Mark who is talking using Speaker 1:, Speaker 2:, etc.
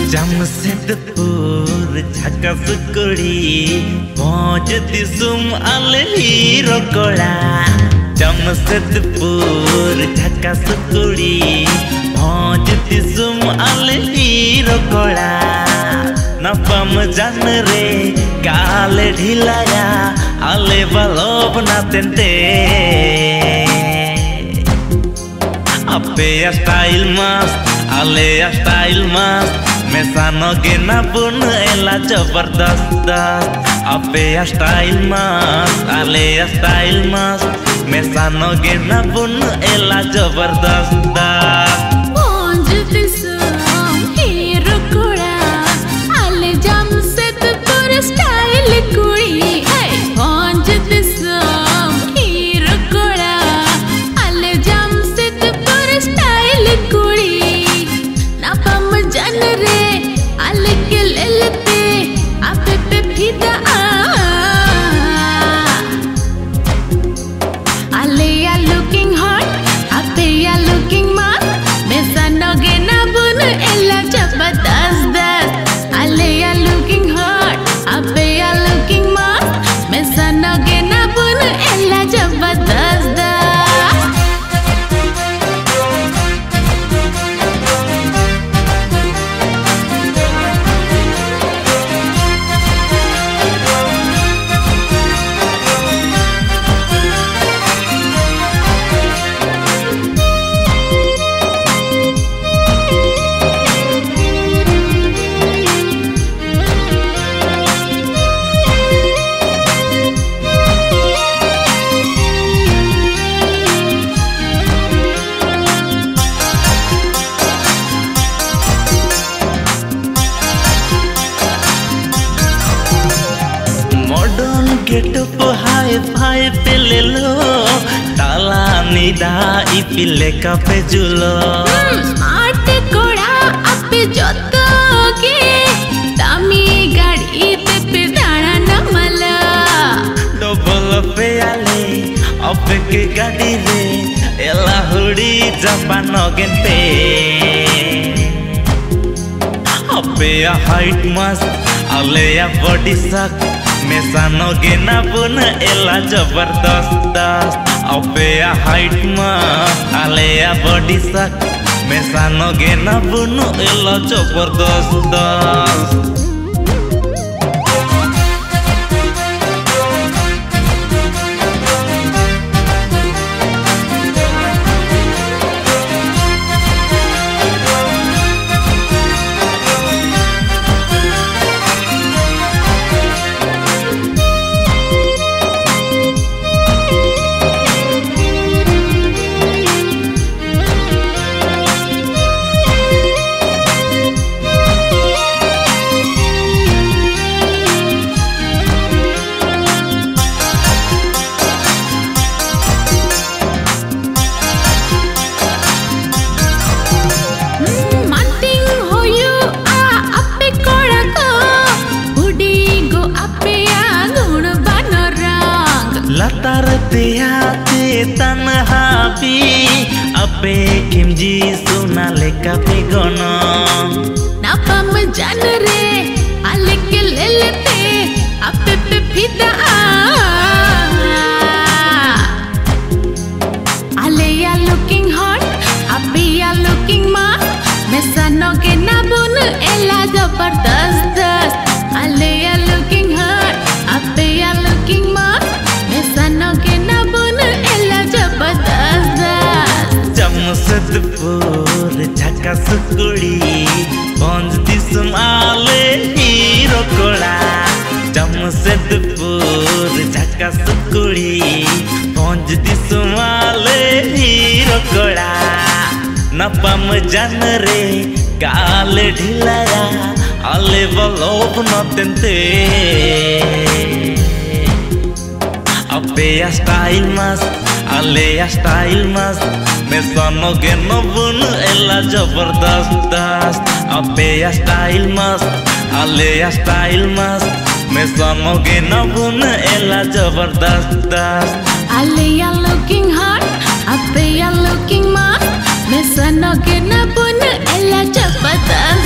Speaker 1: जमशेदपुर झकास कुड़ी मौज दिसुम आले हीरो कोड़ा। जमशेदपुर झकास कुड़ी मौज दिसुम आले हीरो कोड़ा। नपम जान रे काले ढिलाया आले बलोब ना तेंते। अपे स्टाइल मस्त आले स्टाइल मस्त मेसानो के ना बुन एला जबरदस्त। अपे स्टाइल मस्त आले स्टाइल मस्त मेसानो के ना बुन एला जबरदस्त। गेटअप हाय फाय पे ले लो ताला निदा इपिले का पे जुलो।
Speaker 2: स्मार्ट कोड़ा अपे जोतोगे दामी गाड़ी पे दाना न मला।
Speaker 1: डबल पे आले अपे के गाड़ी रे एला हुड़ी जापान गेंते। अपे हाइट मस्त आले या बॉडी सक मेसानो के ना बुन एला जबरदस्त। अपे हाइट मस्त आले या बॉडी सक मेसानो के ना बुन एला जबरदस्त। लतार ते तनहा भी अपे खिमजी सुना लेका पे गनो।
Speaker 2: नापम जान रे आले के ले लेते अपे पे फिदा। आले या लुकिंग हॉट अपे या लुकिंग मस्त मेसानो के ना बुन एला जबरदस्त। आले या लुकिंग हॉट अपे या लुकिंग मस्त मेसानो के ना बुन एला जबरदस्त।
Speaker 1: जमशेदपुर झकास कुड़ी मौज दिसुम आले हीरो कोड़ा। जमशेदपुर झकास कुड़ी मौज दिसुम आले हीरो कोड़ा। नपम जान रे काले ढिलाया आले बलोब न तेंते। अपे स्टाइल मस्त आले स्टाइल मस्त मेसानो के न बुन एला जबरदस्त। अपे स्टाइल मस्त आले स्टाइल मस्त मेसानो के न बुन एला जबरदस्त।
Speaker 2: आले या लुकिंग हॉट अपे या लुकिंग मस्त मेसानो के ना बुन एला जबरदस्त।